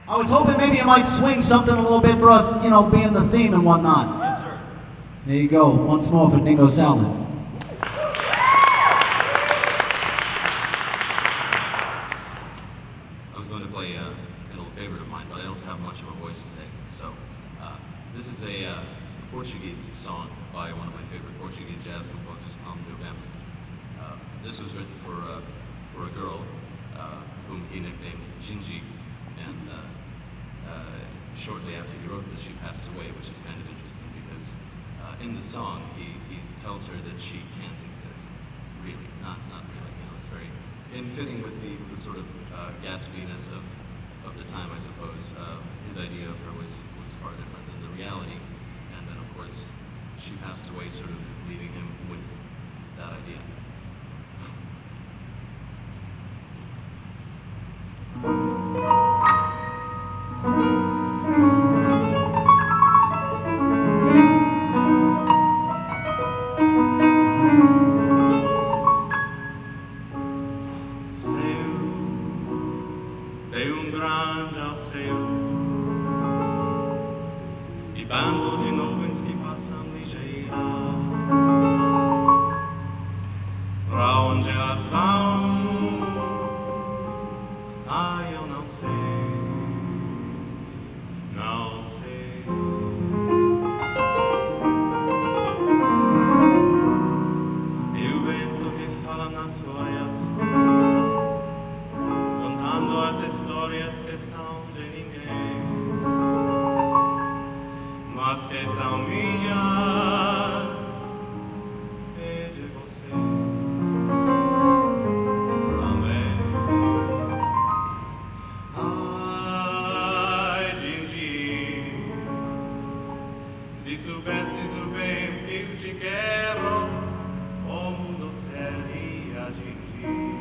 I was hoping maybe you might swing something a little bit for us, you know, being the theme and whatnot. Yes, sir. There you go, once more for Dingo Salad. I was going to play an old favorite of mine, but I don't have much of a voice today. So this is a Portuguese song by one of my favorite Portuguese jazz composers, Tom Jobim. This was written for a girl whom he nicknamed Gingy, and shortly after he wrote this, she passed away, which is kind of interesting because in the song he tells her that she can't exist, really, not really. You know, it's very in fitting with the sort of Gatsby-ness of the time, I suppose. His idea of her was far different than the reality, and then of course she passed away, sort of leaving him with that idea. Tem grande ao céu e bando de nuvens que passam ligeiras. Pra onde elas vão? Ai, eu não sei, não sei. E o vento que fala nas folhas, contando as histórias que são de ninguém, mas que são minhas e de você também. Ai, Gingy, se soubesses o bem que eu te quero, o mundo seria Gingy.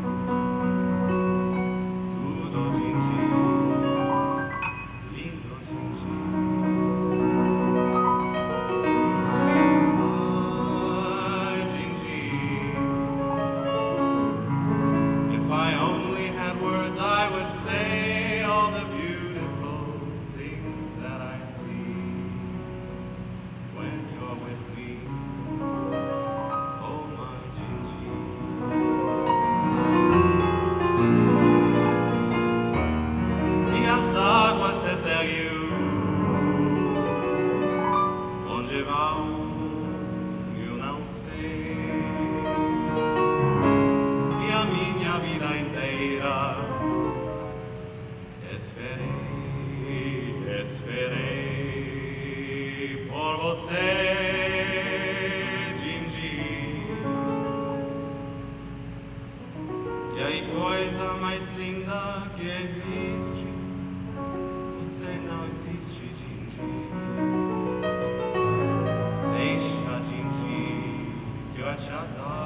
Say all the beautiful things that I see when you're with me, oh my Gingy. E as águas desse rio, onde vão, eu não sei. E a minha vida inteira esperei por você, Gingy. Que aí coisa mais linda que existe, você não existe, Gingy. Deixa, Gingy, que eu te adoro.